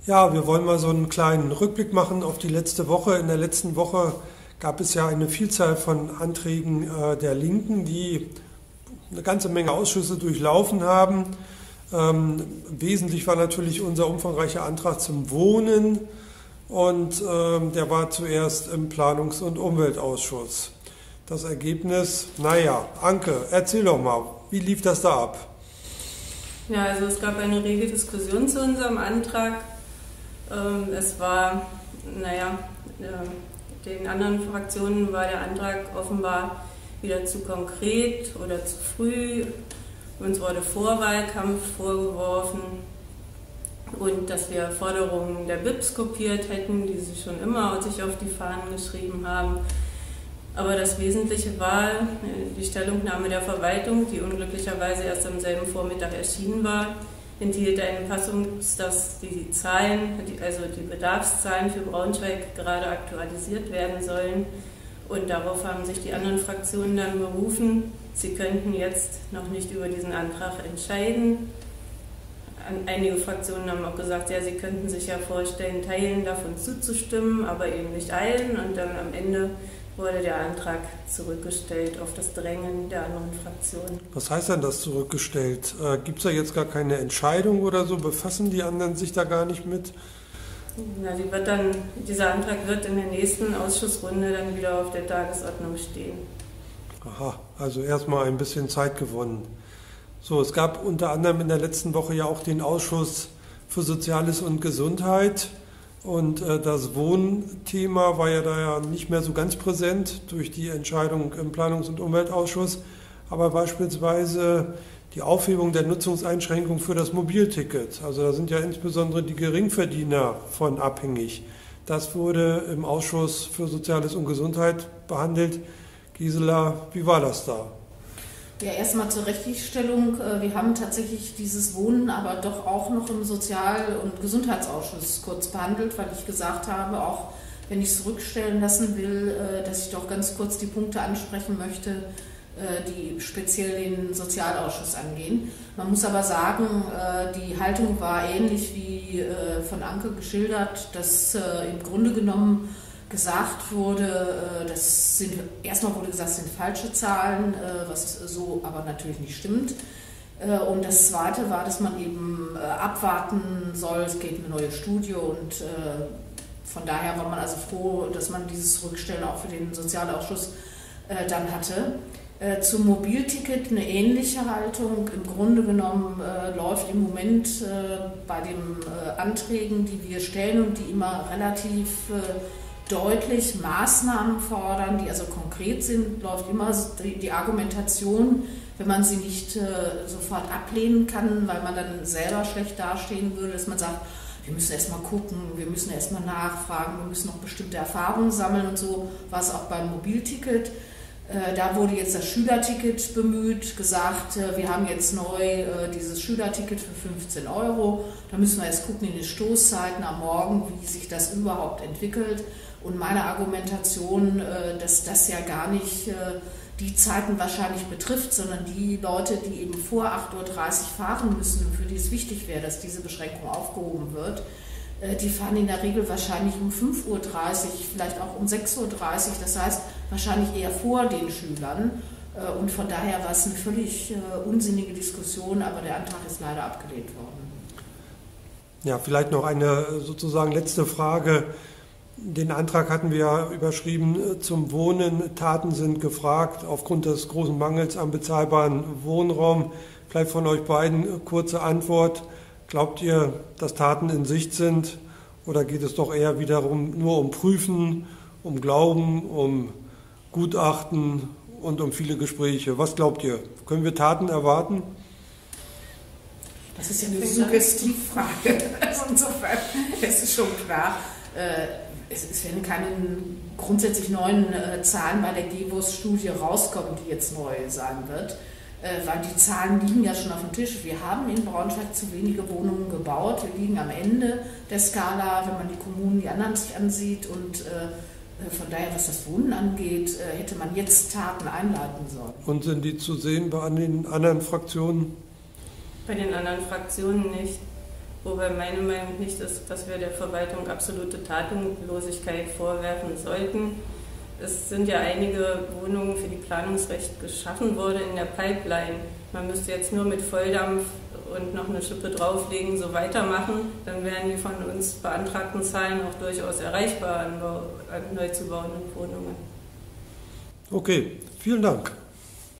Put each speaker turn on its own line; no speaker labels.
Ja, wir wollen mal so einen kleinen Rückblick machen auf die letzte Woche. In der letzten Woche gab es ja eine Vielzahl von Anträgen der Linken, die eine ganze Menge Ausschüsse durchlaufen haben. Wesentlich war natürlich unser umfangreicher Antrag zum Wohnen und der war zuerst im Planungs- und Umweltausschuss. Das Ergebnis, naja, Anke, erzähl doch mal, wie lief das da ab?
Ja, also es gab eine rege Diskussion zu unserem Antrag. Es war, den anderen Fraktionen war der Antrag offenbar wieder zu konkret oder zu früh. Uns wurde Vorwahlkampf vorgeworfen und dass wir Forderungen der BIPs kopiert hätten, die sie schon immer sich auf die Fahnen geschrieben haben. Aber das Wesentliche war die Stellungnahme der Verwaltung, die unglücklicherweise erst am selben Vormittag erschienen war, enthielt eine Fassung, dass die Zahlen, also die Bedarfszahlen für Braunschweig gerade aktualisiert werden sollen. Und darauf haben sich die anderen Fraktionen dann berufen. Sie könnten jetzt noch nicht über diesen Antrag entscheiden. Einige Fraktionen haben auch gesagt, ja, sie könnten sich ja vorstellen, Teilen davon zuzustimmen, aber eben nicht allen. Und dann am Ende wurde der Antrag zurückgestellt auf das Drängen der anderen Fraktionen.
Was heißt denn das zurückgestellt? Gibt es da jetzt gar keine Entscheidung oder so? Befassen die anderen sich da gar nicht mit?
Ja, dieser Antrag wird in der nächsten Ausschussrunde dann wieder auf der Tagesordnung stehen.
Aha, also erstmal ein bisschen Zeit gewonnen. So, es gab unter anderem in der letzten Woche ja auch den Ausschuss für Soziales und Gesundheit. Und das Wohnthema war ja da ja nicht mehr so ganz präsent durch die Entscheidung im Planungs- und Umweltausschuss. Aber beispielsweise die Aufhebung der Nutzungseinschränkung für das Mobilticket. Also da sind ja insbesondere die Geringverdiener von abhängig. Das wurde im Ausschuss für Soziales und Gesundheit behandelt. Gisela, wie war das da?
Ja, erstmal zur Richtigstellung. Wir haben tatsächlich dieses Wohnen aber doch auch noch im Sozial- und Gesundheitsausschuss kurz behandelt, weil ich gesagt habe, auch wenn ich es zurückstellen lassen will, dass ich doch ganz kurz die Punkte ansprechen möchte, die speziell den Sozialausschuss angehen. Man muss aber sagen, die Haltung war ähnlich wie von Anke geschildert, dass im Grunde genommen gesagt wurde, erstmal wurde gesagt, es sind falsche Zahlen, was so aber natürlich nicht stimmt. Und das Zweite war, dass man eben abwarten soll, es geht eine neue Studie und von daher war man also froh, dass man dieses Rückstellen auch für den Sozialausschuss dann hatte. Zum Mobilticket eine ähnliche Haltung. Im Grunde genommen läuft im Moment bei den Anträgen, die wir stellen und die immer relativ deutlich Maßnahmen fordern, die also konkret sind, läuft immer die Argumentation, wenn man sie nicht sofort ablehnen kann, weil man dann selber schlecht dastehen würde, dass man sagt, wir müssen erstmal gucken, wir müssen erstmal nachfragen, wir müssen noch bestimmte Erfahrungen sammeln und so war es auch beim Mobilticket. Da wurde jetzt das Schülerticket bemüht, gesagt, wir haben jetzt neu dieses Schülerticket für 15 €. Da müssen wir jetzt gucken in den Stoßzeiten am Morgen, wie sich das überhaupt entwickelt. Und meine Argumentation, dass das ja gar nicht die Zeiten wahrscheinlich betrifft, sondern die Leute, die eben vor 8:30 Uhr fahren müssen und für die es wichtig wäre, dass diese Beschränkung aufgehoben wird, die fahren in der Regel wahrscheinlich um 5:30 Uhr, vielleicht auch um 6:30 Uhr, das heißt wahrscheinlich eher vor den Schülern. Und von daher war es eine völlig unsinnige Diskussion, aber der Antrag ist leider abgelehnt worden.
Ja, vielleicht noch eine sozusagen letzte Frage. Den Antrag hatten wir ja überschrieben zum Wohnen. Taten sind gefragt aufgrund des großen Mangels an bezahlbaren Wohnraum. Vielleicht von euch beiden kurze Antwort. Glaubt ihr, dass Taten in Sicht sind oder geht es doch eher wiederum nur um Prüfen, um Glauben, um Gutachten und um viele Gespräche? Was glaubt ihr? Können wir Taten erwarten?
Das ist ja eine Suggestivfrage. Insofern ist es schon klar, es werden keine grundsätzlich neuen Zahlen bei der GWOS-Studie rauskommen, die jetzt neu sein wird. Weil die Zahlen liegen ja schon auf dem Tisch. Wir haben in Braunschweig zu wenige Wohnungen gebaut. Wir liegen am Ende der Skala, wenn man die Kommunen, die anderen sich ansieht. Und von daher, was das Wohnen angeht, hätte man jetzt Taten einleiten sollen.
Und sind die zu sehen bei den anderen Fraktionen?
Bei den anderen Fraktionen nicht. Wobei meine Meinung nicht ist, dass wir der Verwaltung absolute Tatenlosigkeit vorwerfen sollten. Es sind ja einige Wohnungen für die Planungsrecht geschaffen worden in der Pipeline. Man müsste jetzt nur mit Volldampf und noch eine Schippe drauflegen, so weitermachen. Dann wären die von uns beantragten Zahlen auch durchaus erreichbar an neu zu bauenden Wohnungen.
Okay, vielen Dank.